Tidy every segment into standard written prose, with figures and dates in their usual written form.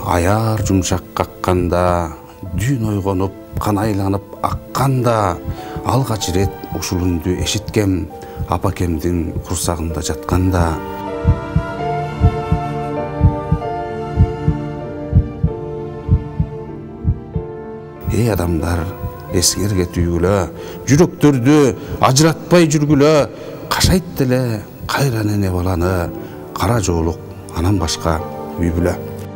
аяр жумшак какканда, дүйн ойгонуп, кан айланып акканда, алгач ирет ушул үндү эшиткем, апакемдин курсагында жатканда. Эй адамдар, эсиңерге түйгүлө, жүрөктөрдү ажыратпай жүргүлө, кашайт деле кайра нене баланы, кара жоолук анан башка үй бүлө.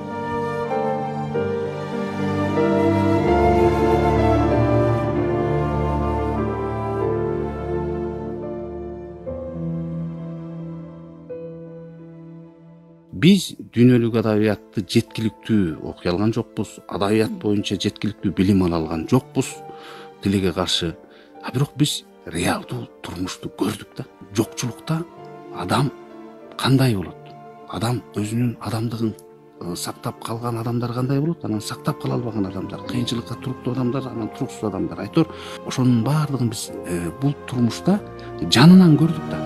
Biz дүйнөлүк адабиятты жеткиликтүү окуй алган жокпуз, адабият боюнча жеткиликтүү билим ала алган жокпуз тилге каршы. А бирок биз реалдуу турмушту көрдүк да. Жокчулукта адам кандай болот? Адам өзүнүн адамдыгын сактап калган адамдар кандай болот? Анан сактап кала албаган адамдар, кыйынчылыкка туруктуу адамдар, анан туруксуз адамдар. Айтор, ошонун баардыгын биз бул турмушта жанынан көрдүк да.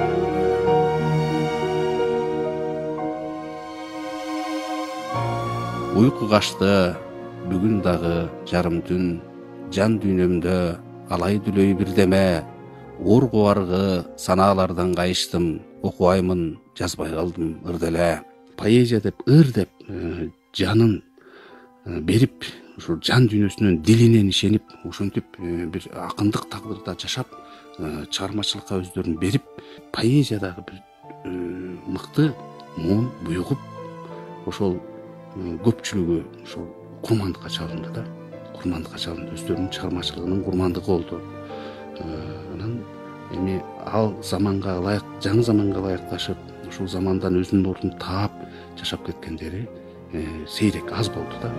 Uyku kaçtı, bugün dağı жарым түн, жан дүйнөмдө алай дүлөй бирдеме, ор кубаргы санаалардан кайыштым, окубаймын, жазбай калдым ырделе. Поэзия деп, ыр деп, жанын берип, ушул жан дүйнөсүнүн дилинен ишенип, ошентип бир акындык тагдырда жашап, чыгармачылыкка өздөрүн берип, поэзиядагы бир мыкты муун буйгуп, ошол көпчүлүгү ошол курмандыкка чалынды да. Курмандыкка чалынды, өздөрүнүн чыгармачылыгынын курмандыгы болду. Анан эми ал заманга ылайык, жаңы заманга ылайыкташып, ушул замандан өзүнүн ордун таап жашап кеткендери сейрек, аз болду да.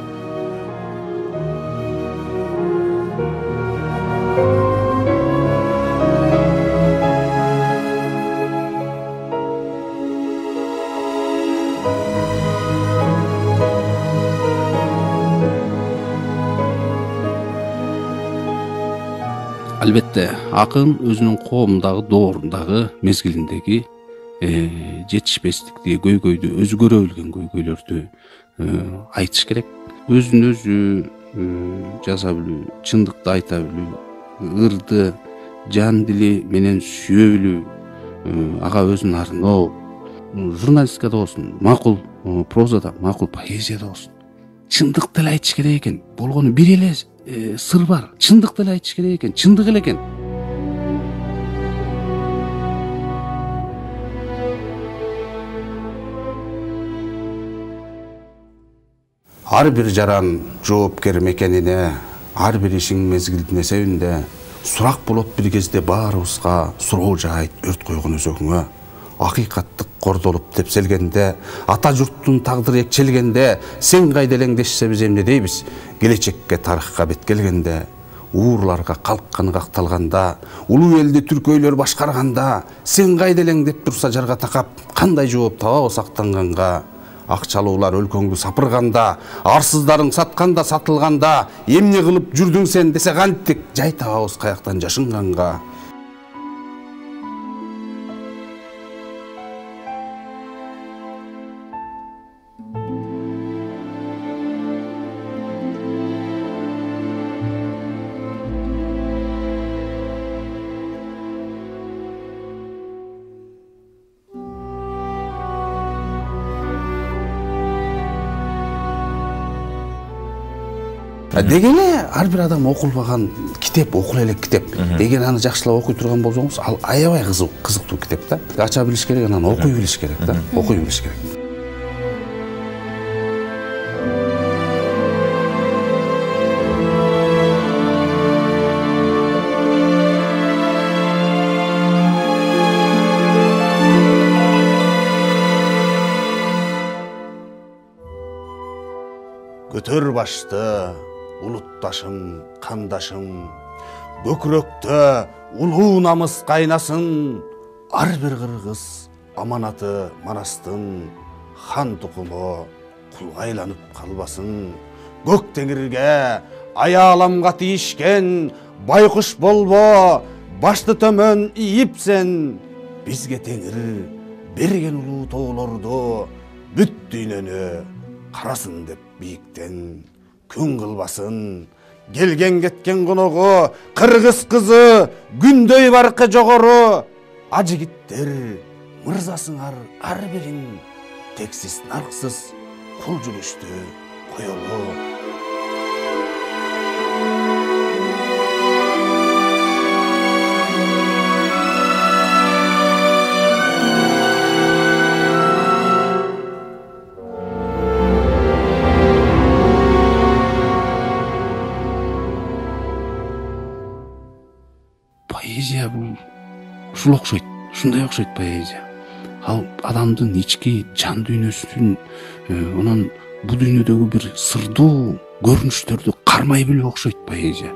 Албетте, акын өзүнүн коомундагы доорундагы мезгилиндеги жетишпестикти, көйгөйдү, өзү көрө билген көйгөйлөрдү айтыш керек. Өзүн өзү жаза билүү, чындыкты айта билүү, ырды, жан дили менен сүйө билүү, ага өзүн арноо, журналистикада болсун, макул прозада, макул поэзияда болсун. Чындыкты эле айтыш керек экен. Болгону бир эле сыр бар. Чындыкты эле айтыш керек экен. Чындык эле экен. Ар бир жаран жоопкер мекенине, ар бир ишиң мезгилдин эсебинде, сурак болот бир кезде баарыбызга суроо жаайт өрт койгон өзөгүңө. Акыйкаттык кордолуп тепселгенде, ата журттун тагдыры экчелгенде, сен кайда элең дешсе биз эмне дейбиз? Келечекке, тарыхка бет келгенде, уурларга калкканы какталганда, улуу элди түркөйлөр башкарганда, сен кайда элең деп турса жарга такап, кандай жооп табабыз актанганга? Акчалуулар өлкөңдү сапырганда, арсыздарың сатканда, сатылганда, эмне кылып жүрдүң сен десе кантип жай табабыз каяктан жашынганга? Дегене ар бир адам окулбаган китеп, окул элек китеп деген аны жакшылап окуй турган болсоңуз, ал аябай кызыктуу китеп да. Ача билиш керек, анан окуй билиш керек да. Окуй билиш керек. Көтөр башты улутташым, кандашым, көкүрөктө улуу намыс кайнасын, ар бир кыргыз аманаты манастын, хан тукуму кулга айланып калбасын, көк теңирге аяламга тийишкен байкуш болбо, башты төмөн ийипсен, бизге теңир берген улуу тоолорду бүт дүйнөнү карасын деп бийиктен күн кылбасын. Келген кеткен коного кыргыз кызы күндөй баркы жогору. Ажигиттер мырзасыңар ар бирин тексиз нарксыз кул жүрүштү коелу. Поэзия бул ушул окшойт, ушундай окшойт поэзия. Ал адамдын ички жан дүйнөсүн, анан бул дүйнөдөгү бир сырдуу көрүнүштөрдү кармай билип окшойт поэзия.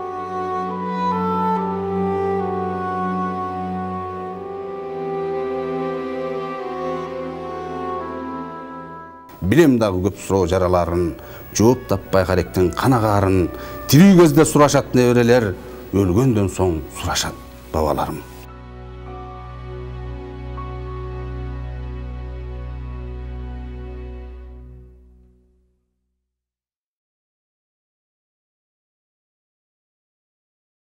Билем дагы көп суроо жараларын, жооп таппай каректен канагаарын, тирүү кезде сурашат неберелер, өлгөндөн соң сурашат бабаларым.